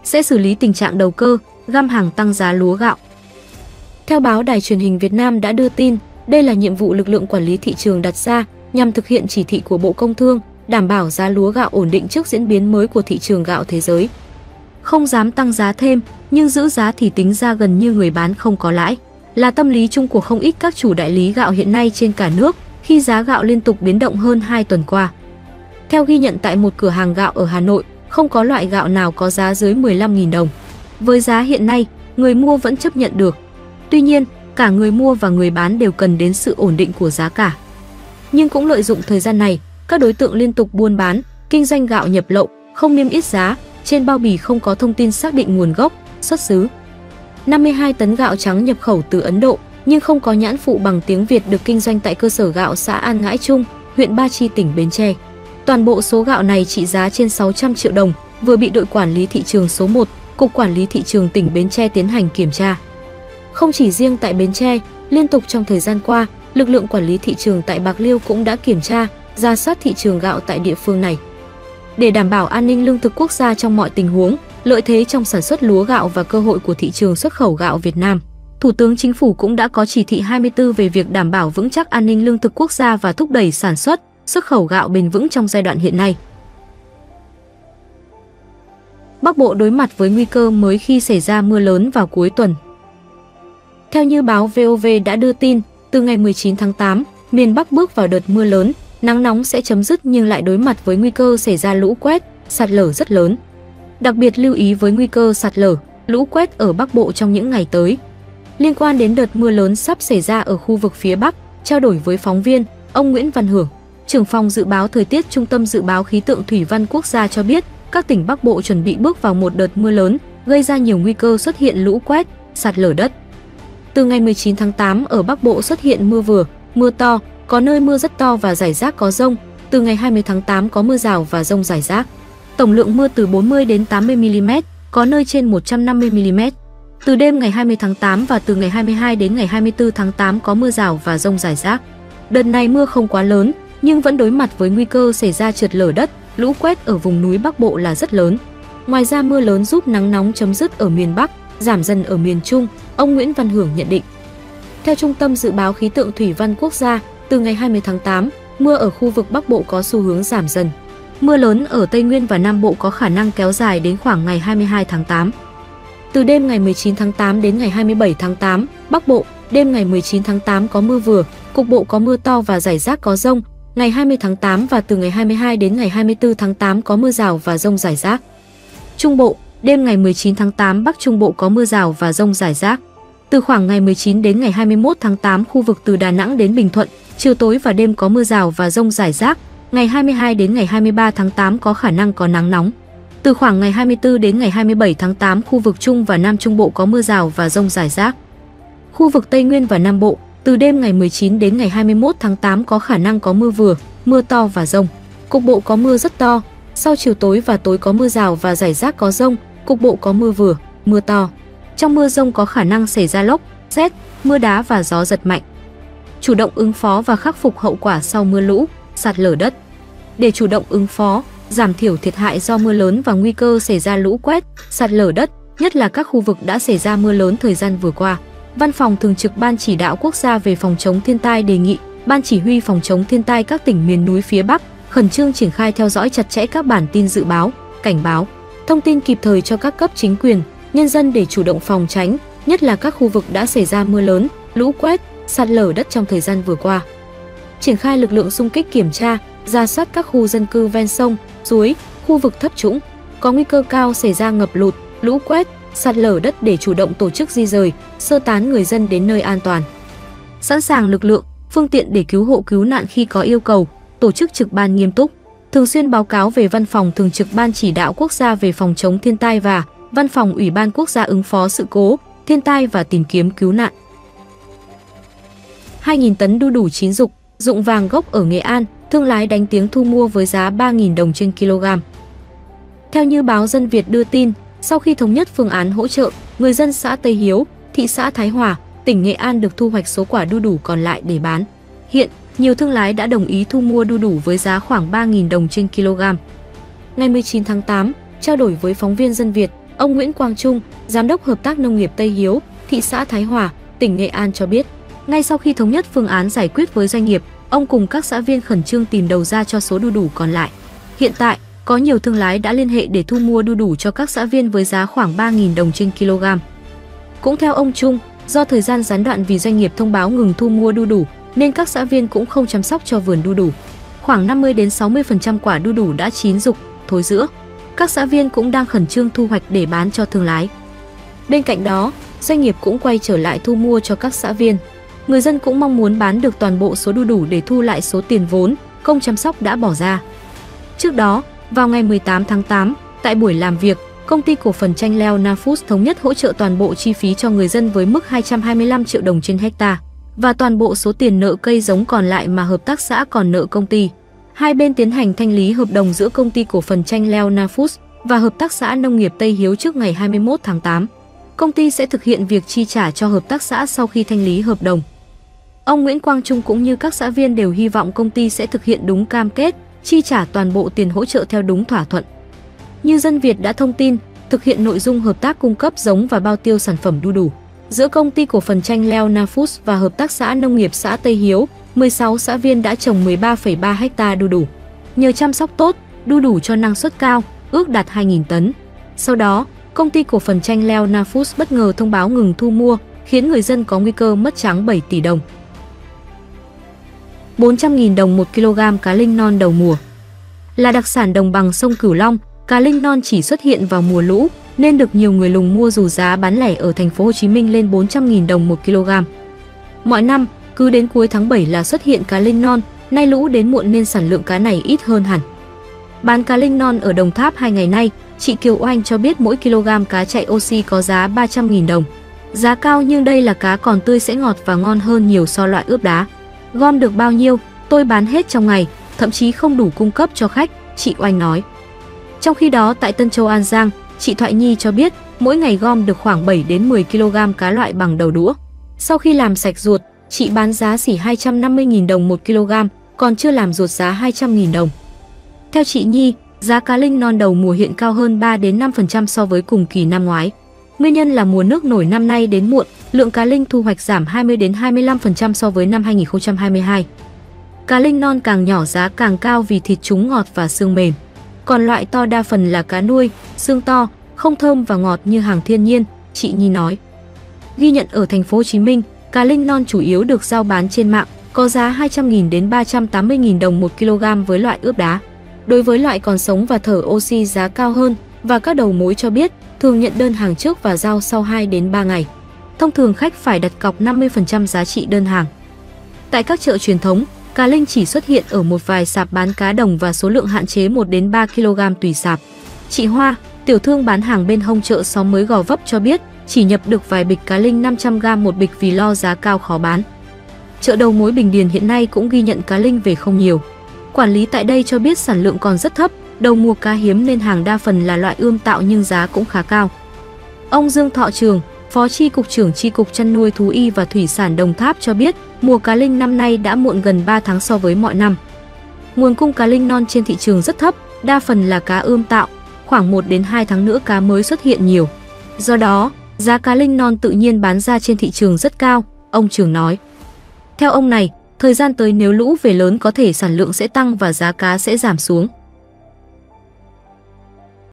sẽ xử lý tình trạng đầu cơ, găm hàng tăng giá lúa gạo. Theo báo Đài truyền hình Việt Nam đã đưa tin, đây là nhiệm vụ lực lượng quản lý thị trường đặt ra nhằm thực hiện chỉ thị của Bộ Công Thương, đảm bảo giá lúa gạo ổn định trước diễn biến mới của thị trường gạo thế giới. Không dám tăng giá thêm, nhưng giữ giá thì tính ra gần như người bán không có lãi, là tâm lý chung của không ít các chủ đại lý gạo hiện nay trên cả nước khi giá gạo liên tục biến động hơn 2 tuần qua. Theo ghi nhận tại một cửa hàng gạo ở Hà Nội, không có loại gạo nào có giá dưới 15.000 đồng. Với giá hiện nay, người mua vẫn chấp nhận được. Tuy nhiên, cả người mua và người bán đều cần đến sự ổn định của giá cả. Nhưng cũng lợi dụng thời gian này, các đối tượng liên tục buôn bán, kinh doanh gạo nhập lậu, không niêm yết giá, trên bao bì không có thông tin xác định nguồn gốc, xuất xứ. 52 tấn gạo trắng nhập khẩu từ Ấn Độ nhưng không có nhãn phụ bằng tiếng Việt được kinh doanh tại cơ sở gạo xã An Ngãi Trung, huyện Ba Chi, tỉnh Bến Tre. Toàn bộ số gạo này trị giá trên 600 triệu đồng, vừa bị đội quản lý thị trường số 1, Cục Quản lý Thị trường tỉnh Bến Tre tiến hành kiểm tra. Không chỉ riêng tại Bến Tre, liên tục trong thời gian qua, lực lượng quản lý thị trường tại Bạc Liêu cũng đã kiểm tra, rà soát thị trường gạo tại địa phương này. Để đảm bảo an ninh lương thực quốc gia trong mọi tình huống, lợi thế trong sản xuất lúa gạo và cơ hội của thị trường xuất khẩu gạo Việt Nam, Thủ tướng Chính phủ cũng đã có chỉ thị 24 về việc đảm bảo vững chắc an ninh lương thực quốc gia và thúc đẩy sản xuất, xuất khẩu gạo bền vững trong giai đoạn hiện nay. Bắc Bộ đối mặt với nguy cơ mới khi xảy ra mưa lớn vào cuối tuần. Theo như báo VOV đã đưa tin, từ ngày 19 tháng 8, miền Bắc bước vào đợt mưa lớn, nắng nóng sẽ chấm dứt nhưng lại đối mặt với nguy cơ xảy ra lũ quét, sạt lở rất lớn. Đặc biệt lưu ý với nguy cơ sạt lở, lũ quét ở Bắc Bộ trong những ngày tới. Liên quan đến đợt mưa lớn sắp xảy ra ở khu vực phía Bắc, trao đổi với phóng viên, ông Nguyễn Văn Hưởng, trưởng phòng dự báo thời tiết Trung tâm Dự báo Khí tượng Thủy văn Quốc gia cho biết, các tỉnh Bắc Bộ chuẩn bị bước vào một đợt mưa lớn, gây ra nhiều nguy cơ xuất hiện lũ quét, sạt lở đất. Từ ngày 19 tháng 8 ở Bắc Bộ xuất hiện mưa vừa, mưa to, có nơi mưa rất to và rải rác có dông. Từ ngày 20 tháng 8 có mưa rào và dông rải rác. Tổng lượng mưa từ 40 đến 80 mm, có nơi trên 150 mm. Từ đêm ngày 20 tháng 8 và từ ngày 22 đến ngày 24 tháng 8 có mưa rào và dông rải rác. Đợt này mưa không quá lớn, nhưng vẫn đối mặt với nguy cơ xảy ra trượt lở đất, lũ quét ở vùng núi Bắc Bộ là rất lớn. Ngoài ra mưa lớn giúp nắng nóng chấm dứt ở miền Bắc, giảm dần ở miền Trung, ông Nguyễn Văn Hưởng nhận định. Theo Trung tâm Dự báo Khí tượng Thủy văn Quốc gia, từ ngày 20 tháng 8, mưa ở khu vực Bắc Bộ có xu hướng giảm dần. Mưa lớn ở Tây Nguyên và Nam Bộ có khả năng kéo dài đến khoảng ngày 22 tháng 8. Từ đêm ngày 19 tháng 8 đến ngày 27 tháng 8, Bắc Bộ, đêm ngày 19 tháng 8 có mưa vừa, cục bộ có mưa to và rải rác có dông. Ngày 20 tháng 8 và từ ngày 22 đến ngày 24 tháng 8 có mưa rào và dông rải rác. Trung Bộ, đêm ngày 19 tháng 8 Bắc Trung Bộ có mưa rào và dông rải rác. Từ khoảng ngày 19 đến ngày 21 tháng 8 khu vực từ Đà Nẵng đến Bình Thuận, chiều tối và đêm có mưa rào và dông rải rác. Ngày 22 đến ngày 23 tháng 8 có khả năng có nắng nóng. Từ khoảng ngày 24 đến ngày 27 tháng 8 khu vực Trung và Nam Trung Bộ có mưa rào và dông rải rác. Khu vực Tây Nguyên và Nam Bộ, từ đêm ngày 19 đến ngày 21 tháng 8 có khả năng có mưa vừa, mưa to và dông. Cục bộ có mưa rất to, sau chiều tối và tối có mưa rào và rải rác có dông, cục bộ có mưa vừa, mưa to. Trong mưa dông có khả năng xảy ra lốc, sét, mưa đá và gió giật mạnh. Chủ động ứng phó và khắc phục hậu quả sau mưa lũ, sạt lở đất. Để chủ động ứng phó, giảm thiểu thiệt hại do mưa lớn và nguy cơ xảy ra lũ quét, sạt lở đất, nhất là các khu vực đã xảy ra mưa lớn thời gian vừa qua, Văn phòng Thường trực Ban Chỉ đạo Quốc gia về phòng chống thiên tai đề nghị Ban Chỉ huy phòng chống thiên tai các tỉnh miền núi phía Bắc khẩn trương triển khai theo dõi chặt chẽ các bản tin dự báo, cảnh báo, thông tin kịp thời cho các cấp chính quyền, nhân dân để chủ động phòng tránh, nhất là các khu vực đã xảy ra mưa lớn, lũ quét, sạt lở đất trong thời gian vừa qua. Triển khai lực lượng xung kích kiểm tra, rà soát các khu dân cư ven sông, suối, khu vực thấp trũng, có nguy cơ cao xảy ra ngập lụt, lũ quét, sạt lở đất để chủ động tổ chức di rời, sơ tán người dân đến nơi an toàn. Sẵn sàng lực lượng, phương tiện để cứu hộ cứu nạn khi có yêu cầu, tổ chức trực ban nghiêm túc, thường xuyên báo cáo về Văn phòng Thường trực Ban Chỉ đạo Quốc gia về phòng chống thiên tai và Văn phòng Ủy ban Quốc gia ứng phó sự cố, thiên tai và tìm kiếm cứu nạn. 2.000 tấn đu đủ chín rục, rụng vàng gốc ở Nghệ An, thương lái đánh tiếng thu mua với giá 3.000 đồng trên kg. Theo như báo Dân Việt đưa tin, sau khi thống nhất phương án hỗ trợ, người dân xã Tây Hiếu, thị xã Thái Hòa, tỉnh Nghệ An được thu hoạch số quả đu đủ còn lại để bán. Hiện, nhiều thương lái đã đồng ý thu mua đu đủ với giá khoảng 3.000 đồng trên kg. Ngày 19 tháng 8, trao đổi với phóng viên Dân Việt, Ông Nguyễn Quang Trung, Giám đốc Hợp tác Nông nghiệp Tây Hiếu, thị xã Thái Hòa, tỉnh Nghệ An cho biết, ngay sau khi thống nhất phương án giải quyết với doanh nghiệp, ông cùng các xã viên khẩn trương tìm đầu ra cho số đu đủ còn lại. Hiện tại, có nhiều thương lái đã liên hệ để thu mua đu đủ cho các xã viên với giá khoảng 3.000 đồng trên kg. Cũng theo ông Trung, do thời gian gián đoạn vì doanh nghiệp thông báo ngừng thu mua đu đủ, nên các xã viên cũng không chăm sóc cho vườn đu đủ. Khoảng 50-60% quả đu đủ đã chín rục, thối rữa. Các xã viên cũng đang khẩn trương thu hoạch để bán cho thương lái. Bên cạnh đó, doanh nghiệp cũng quay trở lại thu mua cho các xã viên. Người dân cũng mong muốn bán được toàn bộ số đu đủ để thu lại số tiền vốn, công chăm sóc đã bỏ ra. Trước đó, vào ngày 18 tháng 8, tại buổi làm việc, Công ty cổ phần chanh leo Na Foods thống nhất hỗ trợ toàn bộ chi phí cho người dân với mức 225 triệu đồng trên hectare và toàn bộ số tiền nợ cây giống còn lại mà hợp tác xã còn nợ công ty. Hai bên tiến hành thanh lý hợp đồng giữa Công ty cổ phần chanh leo Na Foods và Hợp tác xã Nông nghiệp Tây Hiếu trước ngày 21 tháng 8. Công ty sẽ thực hiện việc chi trả cho hợp tác xã sau khi thanh lý hợp đồng. Ông Nguyễn Quang Trung cũng như các xã viên đều hy vọng công ty sẽ thực hiện đúng cam kết, chi trả toàn bộ tiền hỗ trợ theo đúng thỏa thuận. Như Dân Việt đã thông tin, thực hiện nội dung hợp tác cung cấp giống và bao tiêu sản phẩm đu đủ giữa Công ty cổ phần chanh leo Na Foods và Hợp tác xã Nông nghiệp xã Tây Hiếu, 16 xã viên đã trồng 13,3 ha đu đủ. Nhờ chăm sóc tốt, đu đủ cho năng suất cao, ước đạt 2.000 tấn. Sau đó, Công ty cổ phần chanh leo Na Foods bất ngờ thông báo ngừng thu mua, khiến người dân có nguy cơ mất trắng 7 tỷ đồng. 400.000 đồng 1 kg cá linh non đầu mùa. Là đặc sản đồng bằng sông Cửu Long, cá linh non chỉ xuất hiện vào mùa lũ nên được nhiều người lùng mua dù giá bán lẻ ở thành phố Hồ Chí Minh lên 400.000 đồng 1 kg. Mọi năm, cứ đến cuối tháng 7 là xuất hiện cá linh non, nay lũ đến muộn nên sản lượng cá này ít hơn hẳn. Bán cá linh non ở Đồng Tháp 2 ngày nay, chị Kiều Oanh cho biết mỗi kg cá chạy oxy có giá 300.000 đồng. Giá cao nhưng đây là cá còn tươi sẽ ngọt và ngon hơn nhiều so loại ướp đá. Gom được bao nhiêu, tôi bán hết trong ngày, thậm chí không đủ cung cấp cho khách, chị Oanh nói. Trong khi đó tại Tân Châu An Giang, chị Thoại Nhi cho biết mỗi ngày gom được khoảng 7 đến 10 kg cá loại bằng đầu đũa. Sau khi làm sạch ruột, chị bán giá xỉ 250.000 đồng 1 kg, còn chưa làm ruột giá 200.000 đồng. Theo chị Nhi, giá cá linh non đầu mùa hiện cao hơn 3 đến 5% so với cùng kỳ năm ngoái. Nguyên nhân là mùa nước nổi năm nay đến muộn, lượng cá linh thu hoạch giảm 20 đến 25% so với năm 2022. Cá linh non càng nhỏ giá càng cao vì thịt chúng ngọt và xương mềm. Còn loại to đa phần là cá nuôi, xương to, không thơm và ngọt như hàng thiên nhiên, chị Nhi nói. Ghi nhận ở thành phố Hồ Chí Minh, cá linh non chủ yếu được giao bán trên mạng, có giá 200.000 đến 380.000 đồng 1 kg với loại ướp đá. Đối với loại còn sống và thở oxy giá cao hơn, và các đầu mối cho biết thường nhận đơn hàng trước và giao sau 2 đến 3 ngày. Thông thường khách phải đặt cọc 50% giá trị đơn hàng. Tại các chợ truyền thống, cá linh chỉ xuất hiện ở một vài sạp bán cá đồng và số lượng hạn chế 1 đến 3 kg tùy sạp. Chị Hoa, tiểu thương bán hàng bên hông chợ xóm mới Gò Vấp cho biết chỉ nhập được vài bịch cá linh 500g một bịch vì lo giá cao khó bán. Chợ đầu mối Bình Điền hiện nay cũng ghi nhận cá linh về không nhiều. Quản lý tại đây cho biết sản lượng còn rất thấp, đầu mùa cá hiếm nên hàng đa phần là loại ươm tạo nhưng giá cũng khá cao. Ông Dương Thọ Trường, Phó Chi cục trưởng Chi cục Chăn nuôi Thú y và Thủy sản Đồng Tháp cho biết mùa cá linh năm nay đã muộn gần 3 tháng so với mọi năm. Nguồn cung cá linh non trên thị trường rất thấp, đa phần là cá ươm tạo, khoảng 1 đến 2 tháng nữa cá mới xuất hiện nhiều. Do đó, giá cá linh non tự nhiên bán ra trên thị trường rất cao, ông Trường nói. Theo ông này, thời gian tới nếu lũ về lớn có thể sản lượng sẽ tăng và giá cá sẽ giảm xuống.